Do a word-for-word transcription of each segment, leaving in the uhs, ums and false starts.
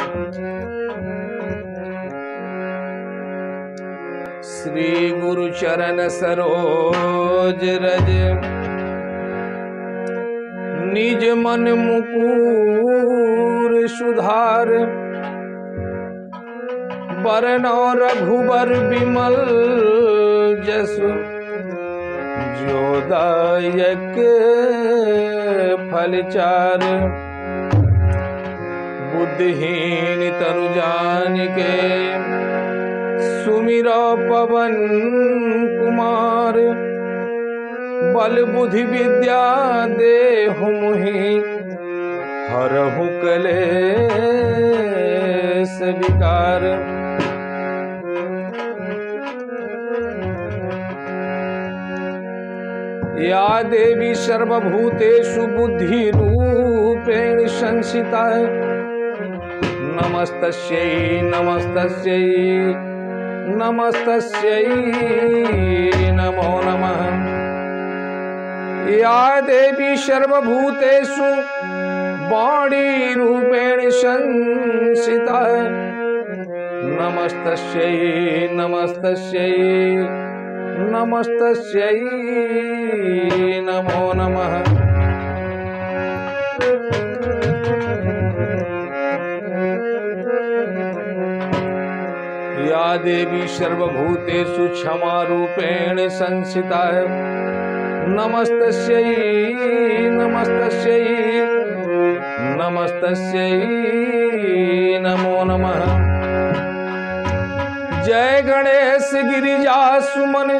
श्री गुरु चरण सरोज रज, निज मन मुकुर सुधार। बरनौ रघुबर बिमल जसु, जो दायक फल चार। बुद्धिहीन तनु जानिके, सुमिरो पवन कुमार। बल बुद्धि विद्या देहु मुहि, हरहु कलेस विकार। या देवी सर्वभूतेषु बुद्धिरूपेण संस्थिता। नमस्तस्यै नमस्तस्यै नमस्तस्यै नमो नमः। या देवी सर्वभूतेषु वाणी रूपेण संस्थिता। नमस्तस्यै नमस्तस्यै नमस्तस्यै नमो नमः। या देवी सर्वभूतेषु क्षमा रूपेण संस्थिता। नमस्तस्यै नमस्तस्यै नमस्तस्यै नमो नमः। जय गणेश गिरिजा सुमन,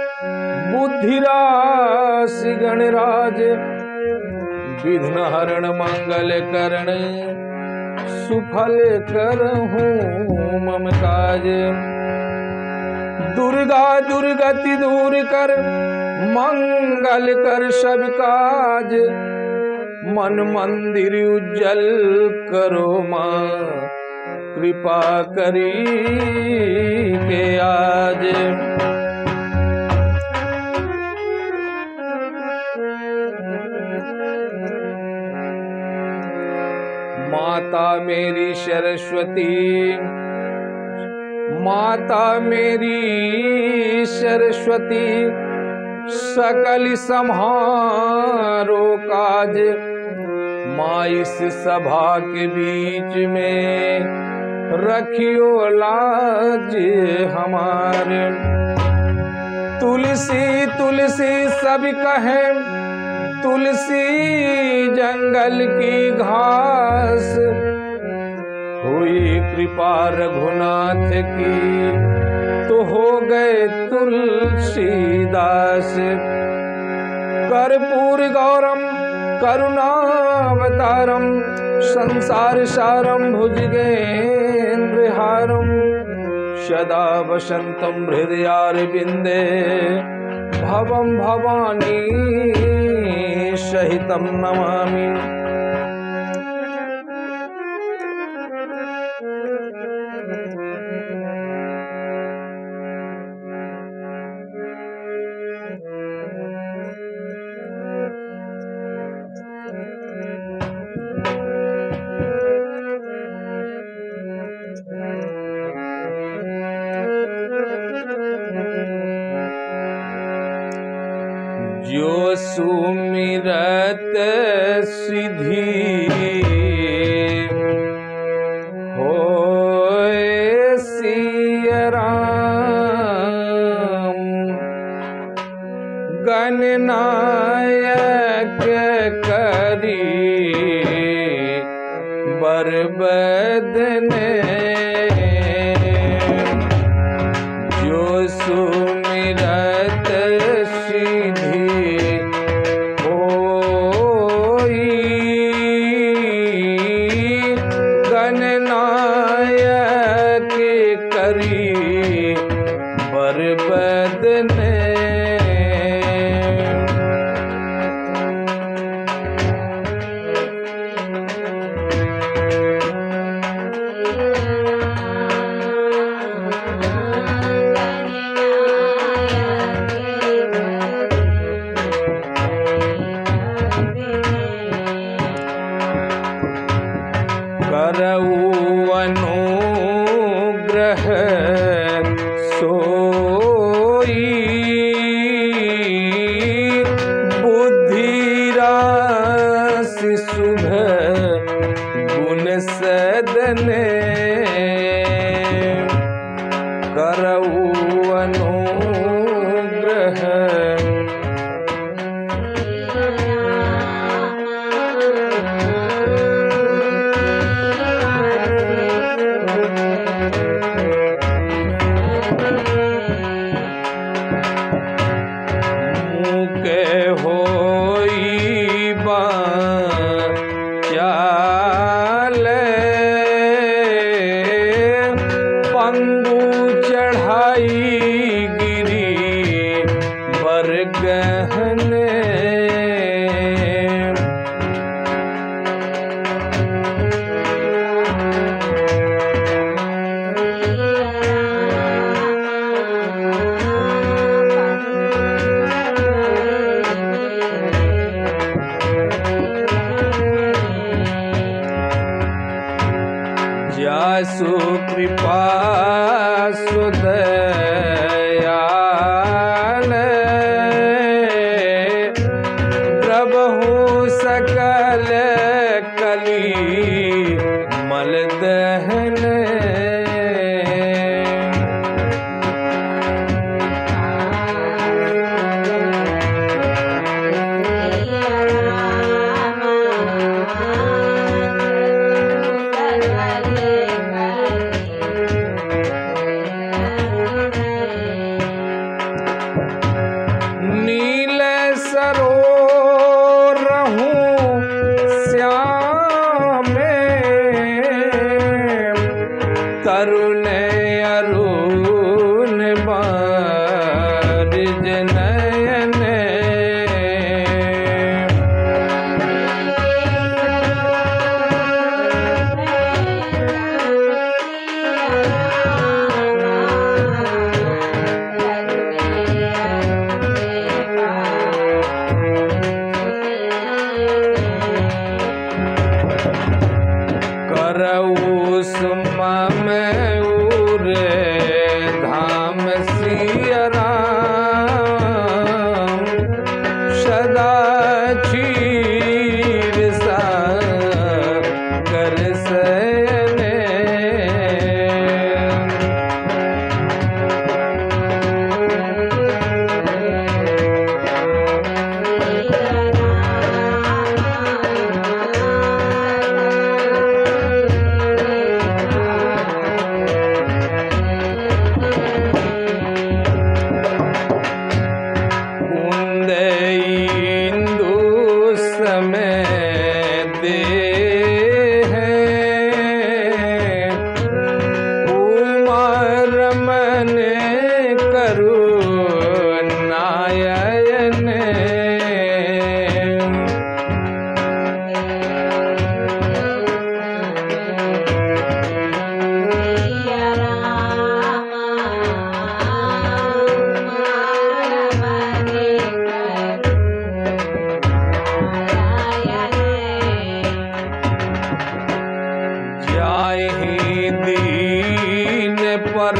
बुद्धिराशि गणराज। विघ्न हरण मंगल करण, सुफल करहूँ मम काज। दुर्गा दुर्गति दूर कर, मंगल कर सब काज। मन मंदिर उज्जवल करो माँ, कृपा करी के आज। माता मेरी सरस्वती, माता मेरी सरस्वती। सकल सम्हारो काज, माँ इस सभा के बीच में रखियो लाज हमारे। तुलसी तुलसी सब कहे, तुलसी जंगल की घास। हुई कृपा रघुनाथ की, तो हो गए तुलसीदास। कर्पूर गौरम करुणावतारम, संसार सारम भुजगेन्द्र हारम। सदा वसंतम हृदयारविंदे, भवम भवानी सहितम नमामि। जो सुमिरत सिद्धि, होए सिया राम। गणनायक करी बरबदने। जो सुमिरत सिद्धि, गणनायक करी बरबदने। करऊ अनुग्रह सोई बुद्धि राशि शुभ गुण सदने करऊ अनुग्रह जासु कृपा सुदयाल प्रभु सकल कली मल दहन तरुण अरुण बारिज नयन करऊ सुमम धाम सिया राम सदा क्षीर सागर सयने दीन पर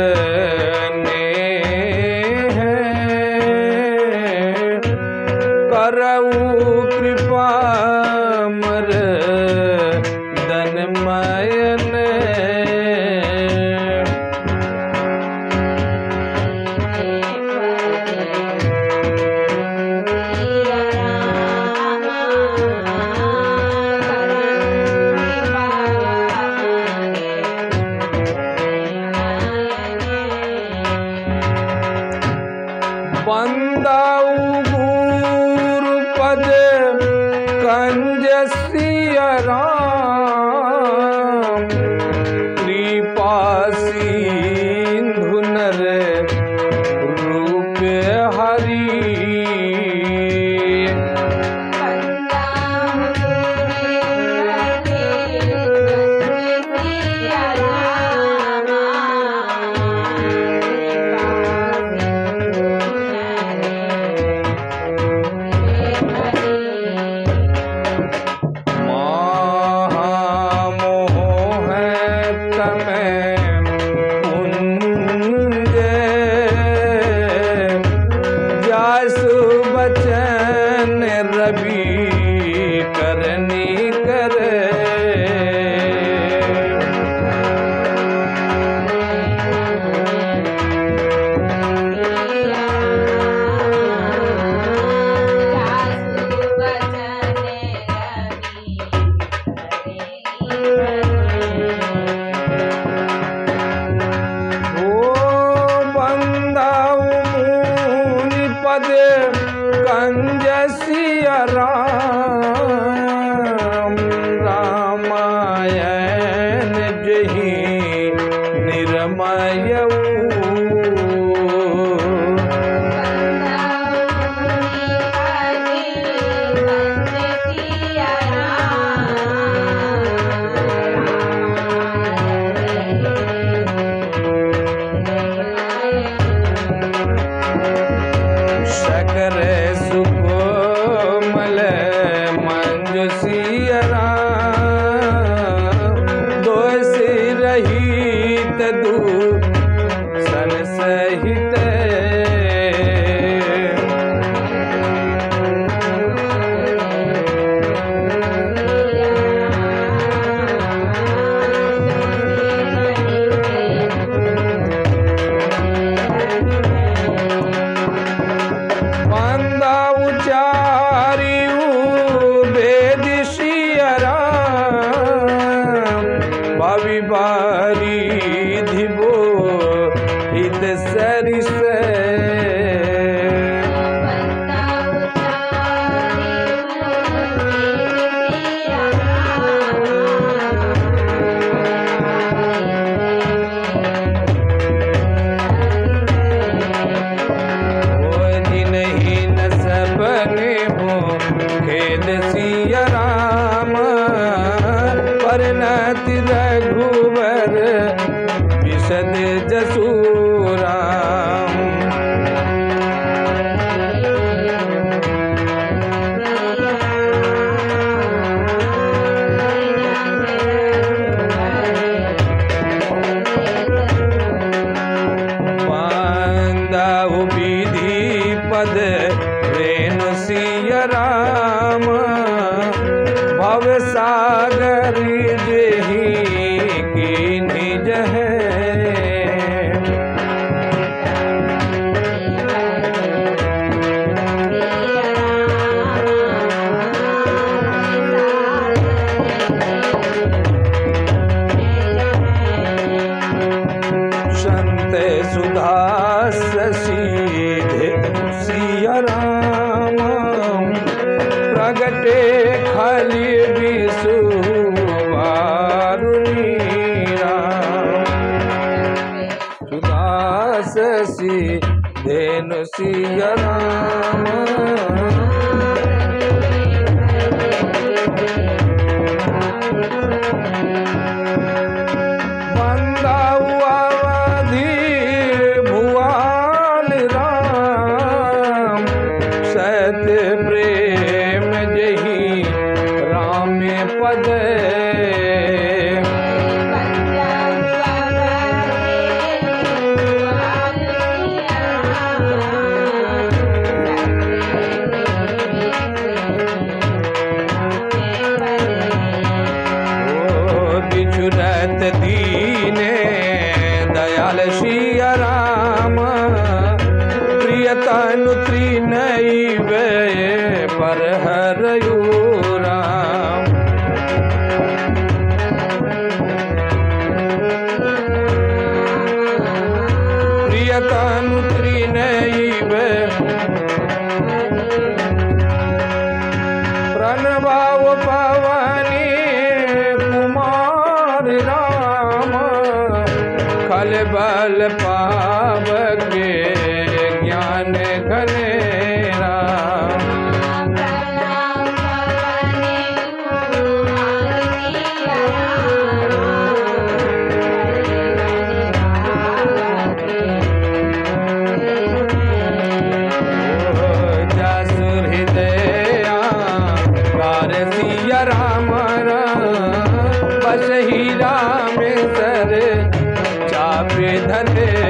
करऊ कृपा मर दनमयन बंदाऊ गुरु पद कंज सिया राम जही निरमय रघुवर विशद जसूराम। बांधु विधि पद रेणु सिय राम भव सागर जही की निज है। संत सुधा सीधे सिय राम प्रगटे खली विषु सुदासी धेनु सिय राम। बंदाऊ अवधि भुआल राम सत्य प्रेम जही राम पद। बिछुरत दीने दयाल सिय राम प्रियतनु त्रिनैव पर हरयु राम। प्रियतनु त्रिनैव प्रणभाव पवनी राम खल बल पावके ज्ञान घने राम। जासुर हृदय कार सिय राम बस ही राम सर चापे धने